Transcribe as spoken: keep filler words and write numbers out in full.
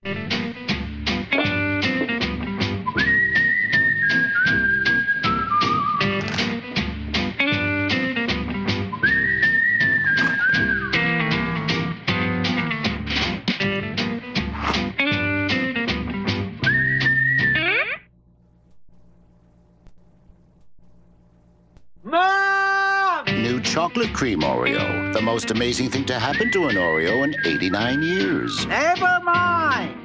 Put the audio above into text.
Mom! New Chocolate Cream Oreo. The most amazing thing to happen to an Oreo in eighty-nine years. Never mind.